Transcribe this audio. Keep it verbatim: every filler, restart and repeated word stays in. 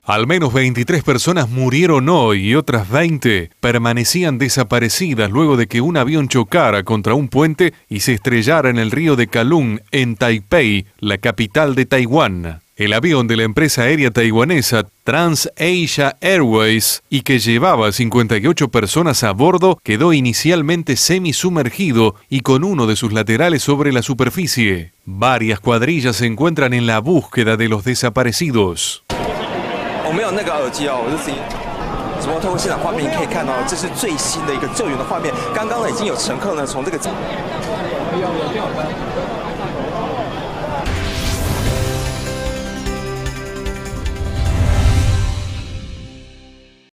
Al menos veintitrés personas murieron hoy y otras veinte permanecían desaparecidas luego de que un avión chocara contra un puente y se estrellara en el río de Kowloon, en Taipei, la capital de Taiwán. El avión de la empresa aérea taiwanesa TransAsia Airways y que llevaba cincuenta y ocho personas a bordo quedó inicialmente semisumergido y con uno de sus laterales sobre la superficie. Varias cuadrillas se encuentran en la búsqueda de los desaparecidos. 我没有那个耳机哦，我是自己。直播透过现场画面，你可以看到这是最新的一个救援的画面。刚刚呢，已经有乘客呢从这个。